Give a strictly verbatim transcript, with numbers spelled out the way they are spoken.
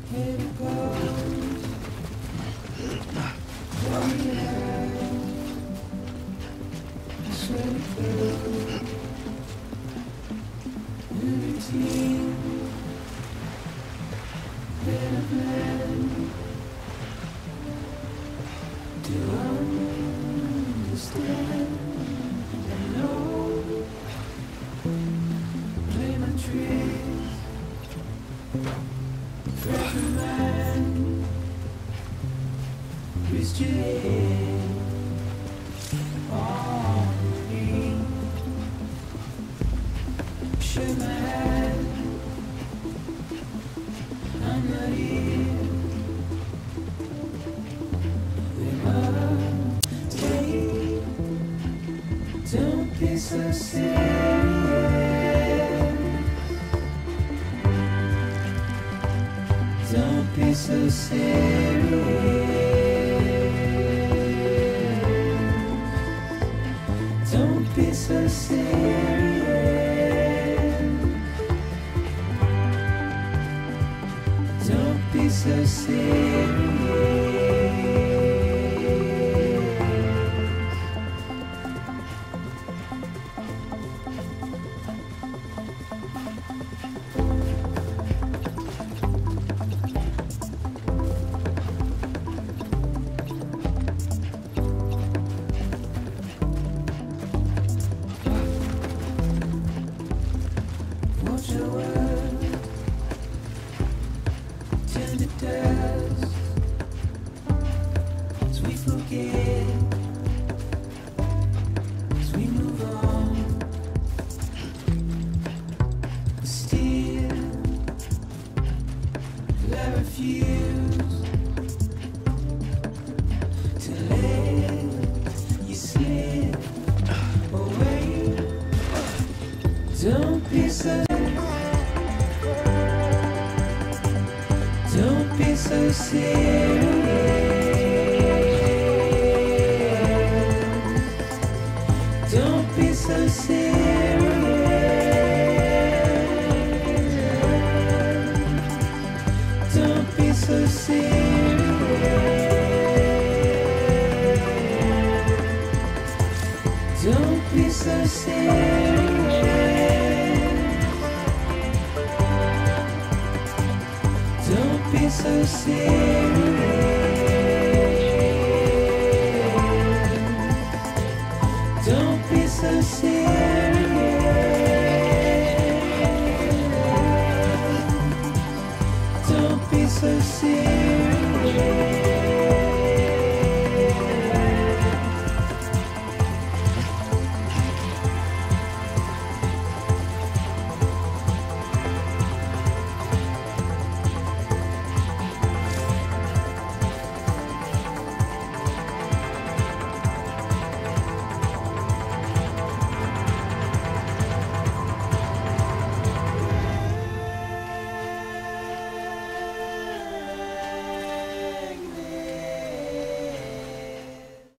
So serious. Don't be so serious. Don't be so serious. Don't be so serious. Don't be so, don't be so serious. Don't be so serious. Don't be so serious. Don't be so serious. Don't be so serious. Don't be so serious. Don't be so serious.